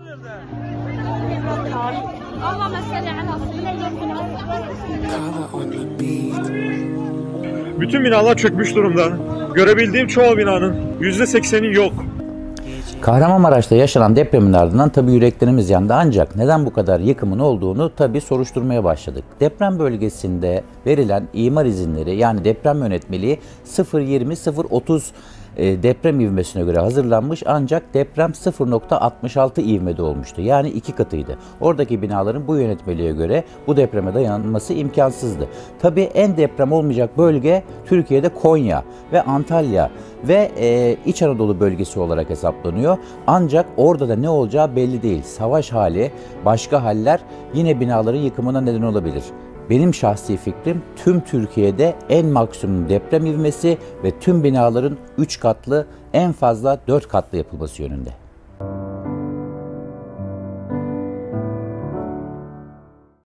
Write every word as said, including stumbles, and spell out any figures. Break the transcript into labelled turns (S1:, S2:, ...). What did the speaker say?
S1: Bütün binalar çökmüş durumda. Görebildiğim çoğu binanın yüzde sekseni yok.
S2: Kahramanmaraş'ta yaşanan depremin ardından tabii yüreklerimiz yandı, ancak neden bu kadar yıkımın olduğunu tabii soruşturmaya başladık. Deprem bölgesinde verilen imar izinleri, yani deprem yönetmeliği sıfır yirmi sıfır otuz e, deprem ivmesine göre hazırlanmış, ancak deprem sıfır nokta altmış altı ivmede olmuştu. Yani iki katıydı. Oradaki binaların bu yönetmeliğe göre bu depreme dayanması imkansızdı. Tabii en deprem olmayacak bölge Türkiye'de Konya ve Antalya ve e, İç Anadolu bölgesi olarak hesaplanıyor. Ancak orada da ne olacağı belli değil. Savaş hali, başka haller yine binaların yıkımına neden olabilir. Benim şahsi fikrim tüm Türkiye'de en maksimum deprem ivmesi ve tüm binaların üç katlı, en fazla dört katlı yapılması yönünde.